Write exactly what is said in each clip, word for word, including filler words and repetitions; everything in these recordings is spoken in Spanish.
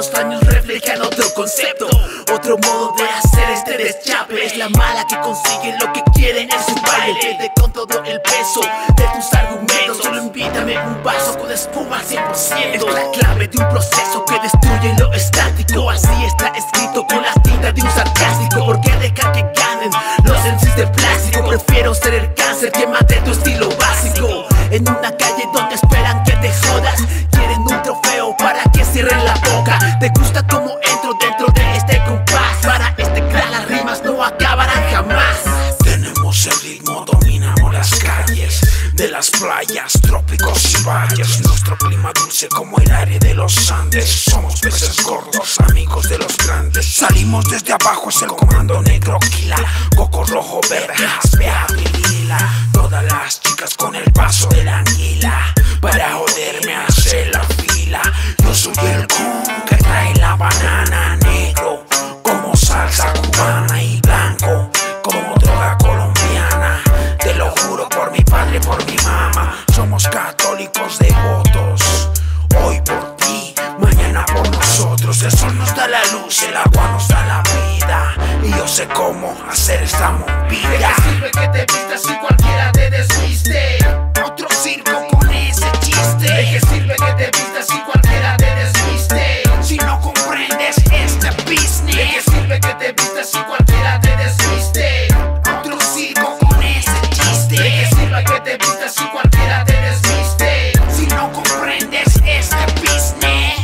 los años reflejan otro concepto, otro modo de hacer este deschape. Es la mala que consigue lo que quiere en su baile. Vete con todo el peso de tus argumentos, solo invítame un vaso con espuma al cien por ciento. Es la clave de un proceso que destruye lo estático. Así está escrito con la tinta de un sarcástico. ¿Por qué dejar que ganen los M Cs de plástico? Prefiero ser el cáncer que mate tu estilo básico. En una calle donde esperan que te jodas, quieren un trofeo para que cierren la boca. ¿Te gusta cómo entro dentro de este compás? Para este clan las rimas no acabarán jamás. Tenemos el ritmo, dominamos las calles de las playas, trópicos y valles. Nuestro clima dulce como el aire de los Andes. Somos peces gordos, amigos de los grandes. Salimos desde abajo, es el comando negro Kila. Coco rojo, verde, jaspea, lila. Todas las chicas con el paso de la anguila. Para joderme hace la fila. Yo soy el con que trae la banana, negro como salsa cubana y blanco como droga colombiana. Te lo juro por mi padre, por mi mamá. Somos católicos devotos. Hoy por ti, mañana por nosotros. El sol nos da la luz, el agua nos da la vida. Y yo sé cómo hacer esta movida. ¿De qué sirve que te vistas si cualquiera te desviste? Otro circo con ese chiste. ¿De qué sirve que te vistas si cualquiera te desviste? Si no comprendes este business. ¿De qué sirve que te vistas si cualquiera te desviste? Otro circo con ese chiste. ¿De qué sirve que te vistas si cualquiera te desviste? Si no comprendes este business.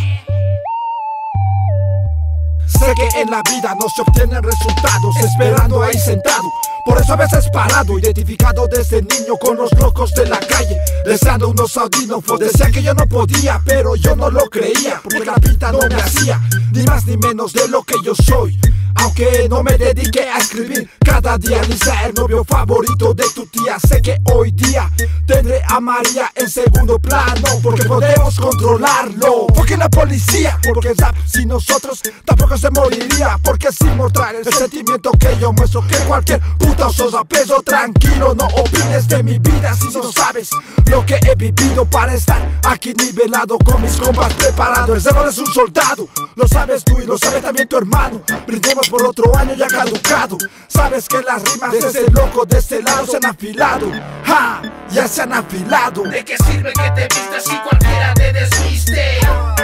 Sé que en la vida no se obtienen resultados esperando ahí sentado. Por eso a veces parado, identificado desde niño con los locos de la calle, deseando unos audífonos. Decía que yo no podía, pero yo no lo creía, porque la vida no me hacía ni más ni menos de lo que yo soy. Aunque no me dediqué a escribir cada día ni sea el novio favorito de tu tía, sé que hoy día tendré a María en segundo plano, porque podemos controlarlo. Porque la policía, porque el rap sin nosotros tampoco se moriría, porque sin mostrar el sentimiento que yo muestro, que cualquier puta ososa peso. Tranquilo, no opines de mi vida si no sabes lo que he vivido para estar aquí nivelado con mis compas preparado. El cerro es un soldado, lo sabes tú y lo sabe también tu hermano. Brindemos por otro año ya caducado. Sabes que las rimas de ese loco de este lado se han afilado. ¡Ja! Ya se han afilado. ¿De qué sirve que te vistas si cualquiera te desviste?